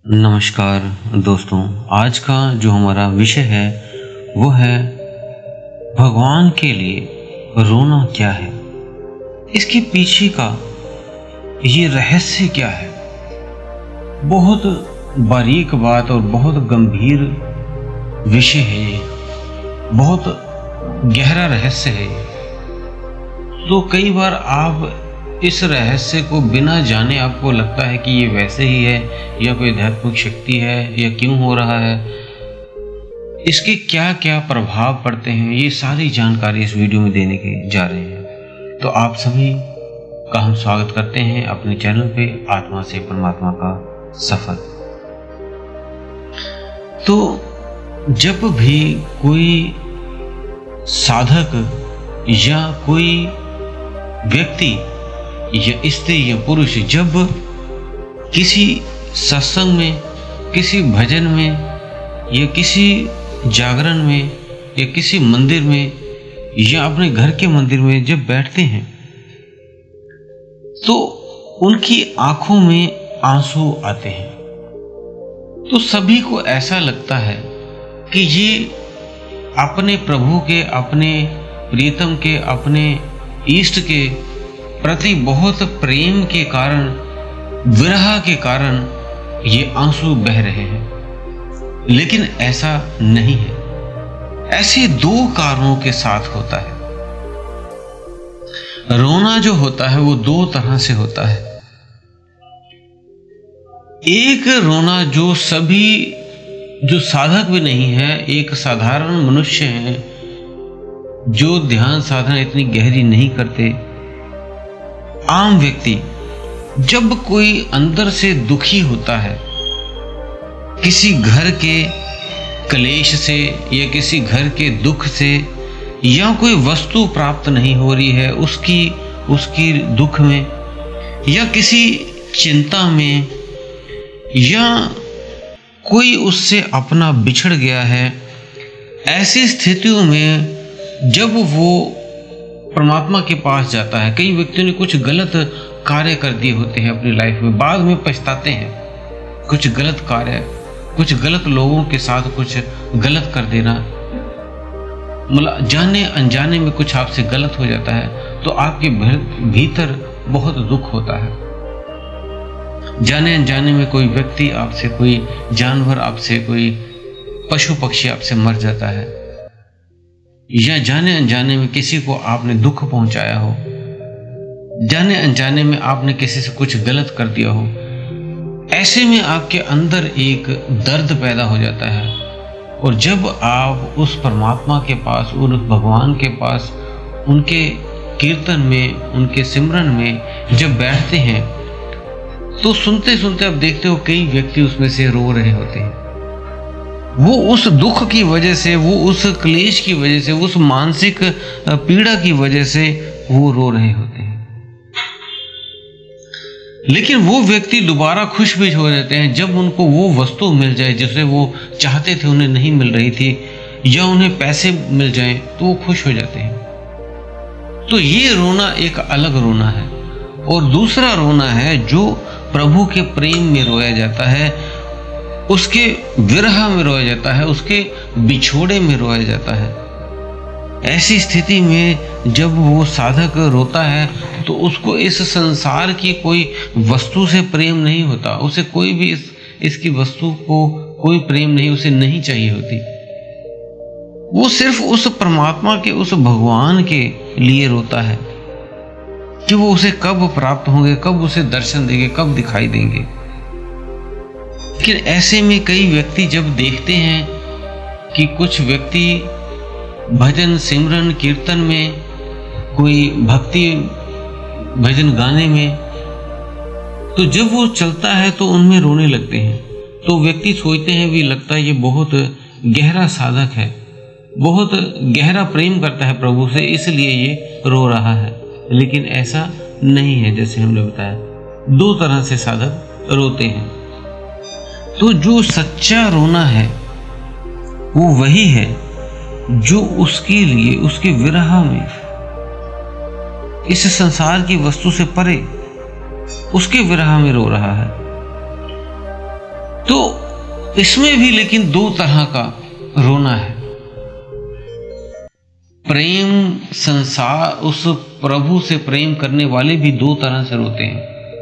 नमस्कार दोस्तों, आज का जो हमारा विषय है वो है भगवान के लिए रोना क्या है, इसके पीछे का ये रहस्य क्या है। बहुत बारीक बात और बहुत गंभीर विषय है ये, बहुत गहरा रहस्य है ये। तो कई बार आप इस रहस्य को बिना जाने आपको लगता है कि ये वैसे ही है या कोई आध्यात्मिक शक्ति है या क्यों हो रहा है, इसके क्या क्या प्रभाव पड़ते हैं, ये सारी जानकारी इस वीडियो में देने के जा रहे हैं। तो आप सभी का हम स्वागत करते हैं अपने चैनल पे आत्मा से परमात्मा का सफर। तो जब भी कोई साधक या कोई व्यक्ति या स्त्री या पुरुष जब किसी सत्संग में, किसी भजन में या किसी जागरण में या किसी मंदिर में या अपने घर के मंदिर में जब बैठते हैं तो उनकी आंखों में आंसू आते हैं। तो सभी को ऐसा लगता है कि ये अपने प्रभु के, अपने प्रीतम के, अपने इष्ट के प्रति बहुत प्रेम के कारण, विरह के कारण ये आंसू बह रहे हैं। लेकिन ऐसा नहीं है। ऐसे दो कारणों के साथ होता है। रोना जो होता है वो दो तरह से होता है। एक रोना जो सभी, जो साधक भी नहीं है, एक साधारण मनुष्य है जो ध्यान साधना इतनी गहरी नहीं करते, आम व्यक्ति जब कोई अंदर से दुखी होता है किसी घर के क्लेश से या किसी घर के दुख से, या कोई वस्तु प्राप्त नहीं हो रही है उसकी दुख में, या किसी चिंता में, या कोई उससे अपना बिछड़ गया है, ऐसी स्थितियों में जब वो परमात्मा के पास जाता है। कई व्यक्तियों ने कुछ गलत कार्य कर दिए होते हैं अपनी लाइफ में, बाद में पछताते हैं। कुछ गलत कार्य, कुछ गलत लोगों के साथ कुछ गलत कर देना, मतलब जाने अनजाने में कुछ आपसे गलत हो जाता है तो आपके भीतर बहुत दुख होता है। जाने अनजाने में कोई व्यक्ति आपसे, कोई जानवर आपसे, कोई पशु पक्षी आपसे मर जाता है, या जाने अनजाने में किसी को आपने दुख पहुंचाया हो, जाने अनजाने में आपने किसी से कुछ गलत कर दिया हो, ऐसे में आपके अंदर एक दर्द पैदा हो जाता है। और जब आप उस परमात्मा के पास, उस भगवान के पास, उनके कीर्तन में, उनके सिमरन में जब बैठते हैं तो सुनते सुनते आप देखते हो कई व्यक्ति उसमें से रो रहे होते हैं। वो उस दुख की वजह से, वो उस क्लेश की वजह से, उस मानसिक पीड़ा की वजह से वो रो रहे होते हैं। लेकिन वो व्यक्ति दोबारा खुश भी हो जाते हैं जब उनको वो वस्तु मिल जाए जिसे वो चाहते थे, उन्हें नहीं मिल रही थी, या उन्हें पैसे मिल जाएं तो वो खुश हो जाते हैं। तो ये रोना एक अलग रोना है। और दूसरा रोना है जो प्रभु के प्रेम में रोया जाता है, उसके विरह में रोया जाता है, उसके बिछोड़े में रोया जाता है। ऐसी स्थिति में जब वो साधक रोता है तो उसको इस संसार की कोई वस्तु से प्रेम नहीं होता, उसे कोई भी इसकी वस्तु को कोई प्रेम नहीं, उसे नहीं चाहिए होती। वो सिर्फ उस परमात्मा के, उस भगवान के लिए रोता है कि वो उसे कब प्राप्त होंगे, कब उसे दर्शन देंगे, कब दिखाई देंगे। लेकिन ऐसे में कई व्यक्ति जब देखते हैं कि कुछ व्यक्ति भजन, सिमरन, कीर्तन में, कोई भक्ति भजन गाने में, तो जब वो चलता है तो उनमें रोने लगते हैं। तो व्यक्ति सोचते हैं भी, लगता है ये बहुत गहरा साधक है, बहुत गहरा प्रेम करता है प्रभु से, इसलिए ये रो रहा है। लेकिन ऐसा नहीं है। जैसे हमने बताया, दो तरह से साधक रोते हैं। तो जो सच्चा रोना है वो वही है जो उसके लिए, उसके विरह में, इस संसार की वस्तु से परे उसके विरह में रो रहा है। तो इसमें भी लेकिन दो तरह का रोना है। प्रेम संसार, उस प्रभु से प्रेम करने वाले भी दो तरह से रोते हैं।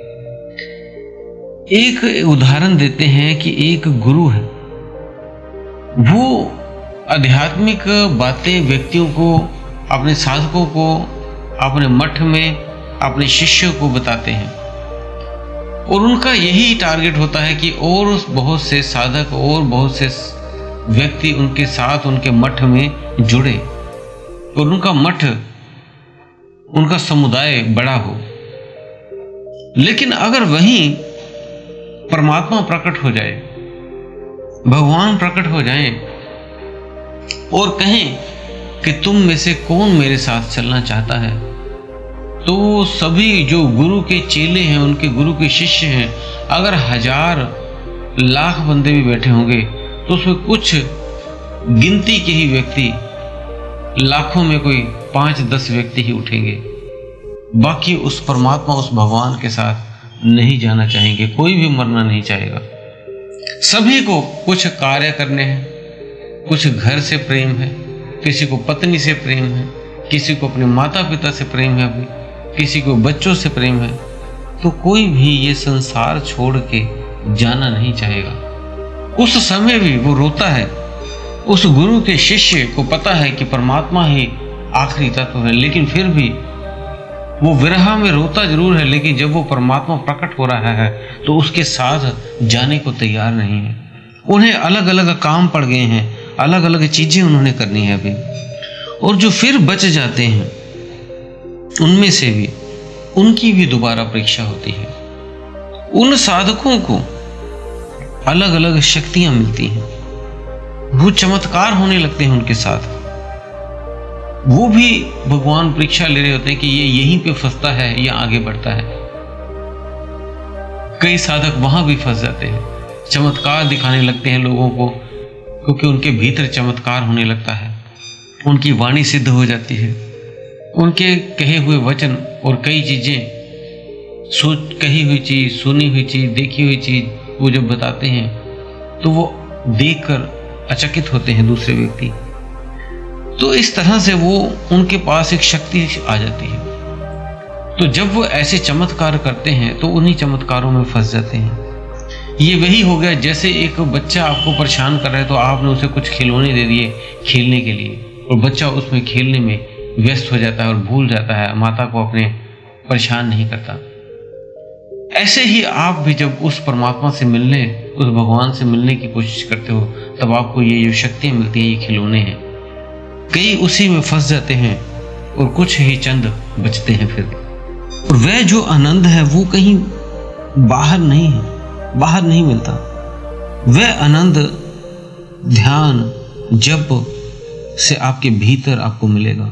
एक उदाहरण देते हैं कि एक गुरु है, वो आध्यात्मिक बातें व्यक्तियों को, अपने साधकों को, अपने मठ में अपने शिष्यों को बताते हैं, और उनका यही टारगेट होता है कि और बहुत से साधक और बहुत से व्यक्ति उनके साथ उनके मठ में जुड़े और उनका मठ, उनका समुदाय बड़ा हो। लेकिन अगर वहीं परमात्मा प्रकट हो जाए, भगवान प्रकट हो जाएं और कहें कि तुम में से कौन मेरे साथ चलना चाहता है, तो सभी जो गुरु के चेले हैं, उनके गुरु के शिष्य हैं, अगर 1000 लाख बंदे भी बैठे होंगे तो उसमें कुछ गिनती के ही व्यक्ति, लाखों में कोई 5-10 व्यक्ति ही उठेंगे। बाकी उस परमात्मा, उस भगवान के साथ नहीं जाना चाहेंगे, कोई भी मरना नहीं चाहेगा। सभी को कुछ कार्य करने हैं, कुछ घर से प्रेम है, किसी को पत्नी से प्रेम है, किसी को अपने माता पिता से प्रेम है, अभी किसी को बच्चों से प्रेम है, तो कोई भी ये संसार छोड़ के जाना नहीं चाहेगा। उस समय भी वो रोता है। उस गुरु के शिष्य को पता है कि परमात्मा ही आखिरी तत्व है, लेकिन फिर भी वो विरह में रोता जरूर है, लेकिन जब वो परमात्मा प्रकट हो रहा है तो उसके साथ जाने को तैयार नहीं है। उन्हें अलग अलग काम पड़ गए हैं, अलग अलग चीजें उन्होंने करनी है अभी। और जो फिर बच जाते हैं उनमें से भी, उनकी भी दोबारा परीक्षा होती है। उन साधकों को अलग अलग शक्तियां मिलती हैं, वो चमत्कार होने लगते हैं उनके साथ। वो भी भगवान परीक्षा ले रहे होते हैं कि ये यहीं पे फंसता है या आगे बढ़ता है। कई साधक वहां भी फंस जाते हैं, चमत्कार दिखाने लगते हैं लोगों को, क्योंकि उनके भीतर चमत्कार होने लगता है, उनकी वाणी सिद्ध हो जाती है, उनके कहे हुए वचन और कई चीजें, कही हुई चीज, सुनी हुई चीज, देखी हुई चीज वो जब बताते हैं तो वो देखकर अचकित होते हैं दूसरे व्यक्ति। तो इस तरह से वो, उनके पास एक शक्ति आ जाती है। तो जब वो ऐसे चमत्कार करते हैं तो उन्हीं चमत्कारों में फंस जाते हैं। ये वही हो गया जैसे एक बच्चा आपको परेशान कर रहा है तो आपने उसे कुछ खिलौने दे दिए खेलने के लिए, और बच्चा उसमें खेलने में व्यस्त हो जाता है और भूल जाता है, माता को अपने परेशान नहीं करता। ऐसे ही आप भी जब उस परमात्मा से मिलने, उस भगवान से मिलने की कोशिश करते हो, तब आपको ये जो शक्तियां मिलती हैं, ये खिलौने हैं। कई उसी में फंस जाते हैं और कुछ ही चंद बचते हैं फिर। और वह जो आनंद है वो कहीं बाहर नहीं है, बाहर नहीं मिलता। वह आनंद ध्यान, जप से आपके भीतर आपको मिलेगा,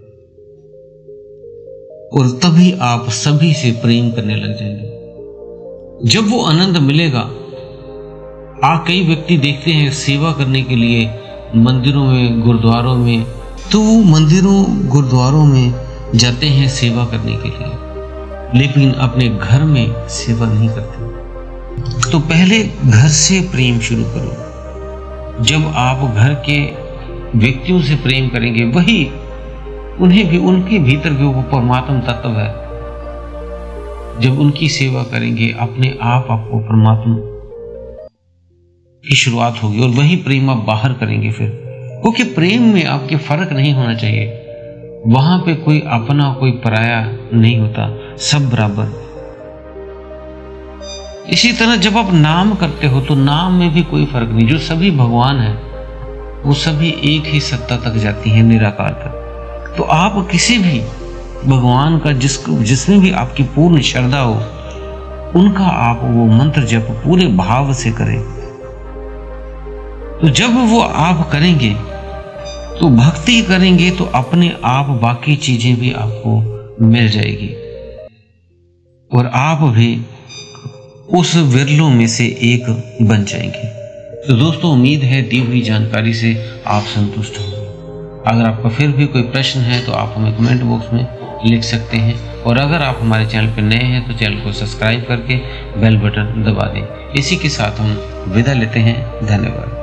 और तभी आप सभी से प्रेम करने लग जाएंगे। जब वो आनंद मिलेगा, कई व्यक्ति देखते हैं सेवा करने के लिए मंदिरों में, गुरुद्वारों में, तो वो मंदिरों गुरुद्वारों में जाते हैं सेवा करने के लिए, लेकिन अपने घर में सेवा नहीं करते। तो पहले घर से प्रेम शुरू करो। जब आप घर के व्यक्तियों से प्रेम करेंगे, वही उन्हें भी, उनके भीतर भी वो परमात्मा तत्व है। जब उनकी सेवा करेंगे, अपने आप आपको परमात्मा की शुरुआत होगी, और वही प्रेम आप बाहर करेंगे फिर। क्योंकि प्रेम में आपके फर्क नहीं होना चाहिए, वहां पे कोई अपना कोई पराया नहीं होता, सब बराबर। इसी तरह जब आप नाम करते हो तो नाम में भी कोई फर्क नहीं, जो सभी भगवान है वो सभी एक ही सत्ता तक जाती हैं, निराकार तक। तो आप किसी भी भगवान का जिसमें भी आपकी पूर्ण श्रद्धा हो, उनका आप वो मंत्र जप पूरे भाव से करें। तो जब वो आप करेंगे, तो भक्ति करेंगे, तो अपने आप बाकी चीजें भी आपको मिल जाएगी, और आप भी उस विरलों में से एक बन जाएंगे। तो दोस्तों, उम्मीद है दी हुई जानकारी से आप संतुष्ट होंगे। अगर आपका फिर भी कोई प्रश्न है तो आप हमें कमेंट बॉक्स में लिख सकते हैं। और अगर आप हमारे चैनल पर नए हैं तो चैनल को सब्सक्राइब करके बेल बटन दबा दें। इसी के साथ हम विदा लेते हैं। धन्यवाद।